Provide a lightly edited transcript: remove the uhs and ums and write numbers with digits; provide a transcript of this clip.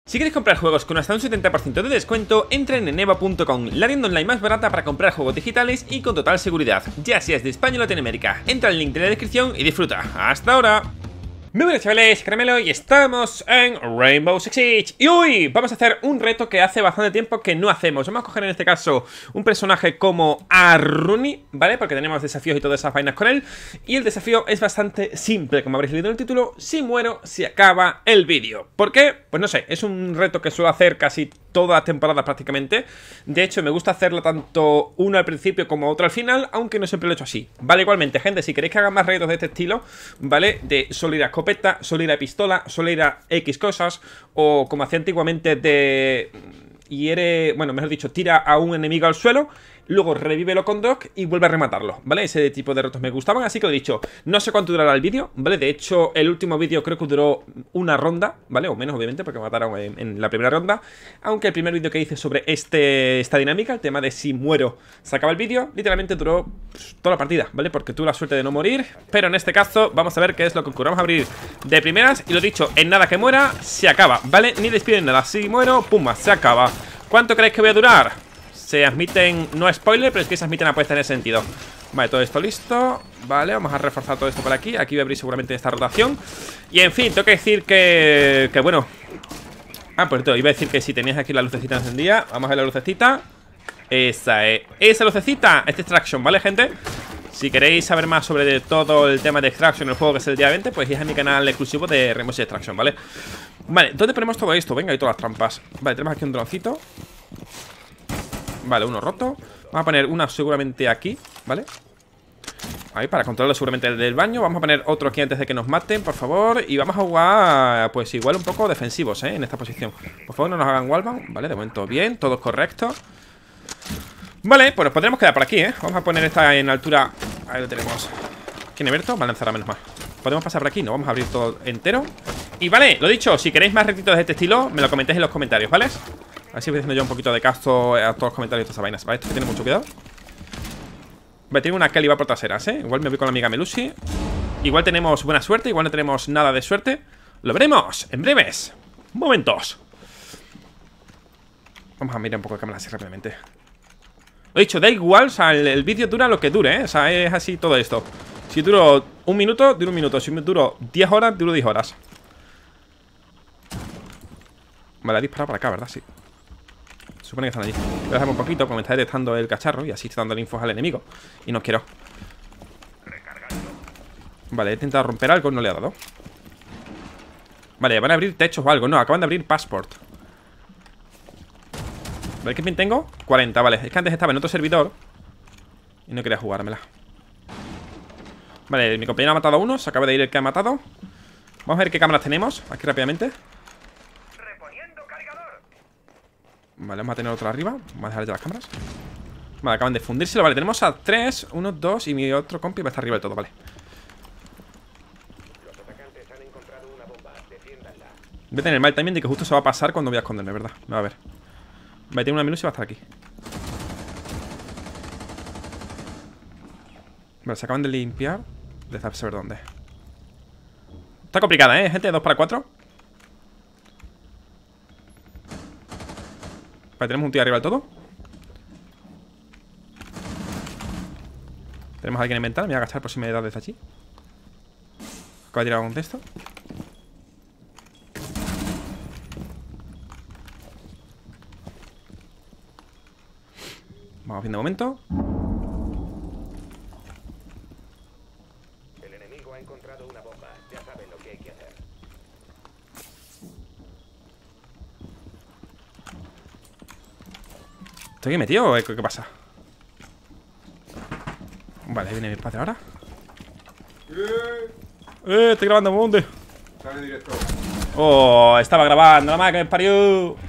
Si queréis comprar juegos con hasta un 70% de descuento, entren en EVA.com, la tienda online más barata para comprar juegos digitales y con total seguridad, ya seas de España o Latinoamérica. Entra al link de la descripción y disfruta. ¡Hasta ahora! Muy buenas chavales, Caramelo y estamos en Rainbow Six Siege. Y hoy vamos a hacer un reto que hace bastante tiempo que no hacemos. Vamos a coger en este caso un personaje como Aruni, ¿vale? Porque tenemos desafíos y todas esas vainas con él. Y el desafío es bastante simple, como habréis leído en el título. Si muero, se acaba el vídeo. ¿Por qué? Pues no sé, es un reto que suelo hacer casi todas las temporadas prácticamente. De hecho, me gusta hacerlo tanto uno al principio como otro al final, aunque no siempre lo he hecho así. Vale, igualmente, gente, si queréis que haga más retos de este estilo, ¿vale? De solo ir a escopeta, solo ir a pistola, solo ir a X cosas, o como hacía antiguamente de hiere, bueno, mejor dicho, tira a un enemigo al suelo, luego revívelo con Doc y vuelve a rematarlo, ¿vale? Ese tipo de retos me gustaban, así que lo he dicho. No sé cuánto durará el vídeo, ¿vale? De hecho, el último vídeo creo que duró una ronda, ¿vale? O menos, obviamente, porque me mataron en la primera ronda. Aunque el primer vídeo que hice sobre esta dinámica, el tema de si muero, se acaba el vídeo, literalmente duró toda la partida, ¿vale? Porque tuve la suerte de no morir. Pero en este caso, vamos a ver qué es lo que ocurre. Vamos a abrir de primeras y lo dicho, en nada que muera, se acaba, ¿vale? Ni despiden nada. Si muero, pumba, se acaba. ¿Cuánto creéis que voy a durar? Se admiten, no spoiler, pero es que se admiten apuestas en ese sentido. Vale, todo esto listo. Vale, vamos a reforzar todo esto por aquí. Aquí voy a abrir seguramente esta rotación. Y en fin, tengo que decir que bueno. Por cierto, iba a decir que si tenías aquí la lucecita encendida. Vamos a ver la lucecita. Esa es, esa lucecita. Este Extraction, ¿vale, gente? Si queréis saber más sobre todo el tema de Extraction, el juego que es el día 20, pues es a mi canal exclusivo de Rainbow Six Extraction, ¿vale? Vale, ¿dónde ponemos todo esto? Venga, y todas las trampas. Vale, tenemos aquí un droncito. Vale, uno roto. Vamos a poner una seguramente aquí, ¿vale? Ahí, para controlarlo seguramente el del baño. Vamos a poner otro aquí antes de que nos maten, por favor. Y vamos a jugar, pues igual un poco defensivos, en esta posición. Por favor, no nos hagan wallbang. Vale, de momento bien, todo correcto. Vale, pues nos podremos quedar por aquí, Vamos a poner esta en altura. Ahí lo tenemos. ¿Quién abierto? Vale, lanzará menos mal. Podemos pasar por aquí, no, vamos a abrir todo entero. Y vale, lo dicho, si queréis más retitos de este estilo, me lo comentéis en los comentarios, ¿vale? Así voy haciendo yo un poquito de casto a todos los comentarios de estas vainas, ¿vale? Esto que tiene mucho cuidado. Vale, tengo una Kelly va por traseras, Igual me voy con la amiga Melusi. Igual tenemos buena suerte, igual no tenemos nada de suerte. Lo veremos en breves momentos. Vamos a mirar un poco de cámara así rápidamente. Lo he dicho, da igual, o sea, el vídeo dura lo que dure, O sea, es así todo esto. Si duro un minuto, duro un minuto. Si duro 10 horas, duro 10 horas. Vale, ha disparado para acá, ¿verdad? Sí. Se supone que están allí. Voy a dejarme un poquito porque me está detectando el cacharro y así está dando infos al enemigo. Y no quiero. Vale, he intentado romper algo, no le ha dado. Vale, van a abrir techos o algo. No, acaban de abrir passport. Vale, ¿qué pin tengo? 40, vale. Es que antes estaba en otro servidor y no quería jugármela. Vale, mi compañero ha matado a uno. Se acaba de ir el que ha matado. Vamos a ver qué cámaras tenemos aquí rápidamente. Vale, vamos a tener otro arriba. Vamos a dejar ya las cámaras. Vale, acaban de fundírselo. Vale, tenemos a 3, 1, 2 y mi otro compi va a estar arriba del todo, vale. Voy a tener mal también de que justo se va a pasar cuando voy a esconderme, ¿verdad? Me va a ver. Vale, tiene una minucia y va a estar aquí. Vale, se acaban de limpiar. De saber dónde. Está complicada, gente, 2 para 4. Vale, tenemos un tío arriba del todo. Tenemos a alguien en ventana. Me voy a agachar por si me da desde allí. Acabo de tirar un texto. Vamos bien de momento. El enemigo ha encontrado una bomba. Ya saben lo que hay que hacer. ¿Estoy aquí metido o qué pasa? Vale, ahí viene mi padre ahora. Estoy grabando, ¿dónde? Sale directo. Oh, estaba grabando, la madre que me parió.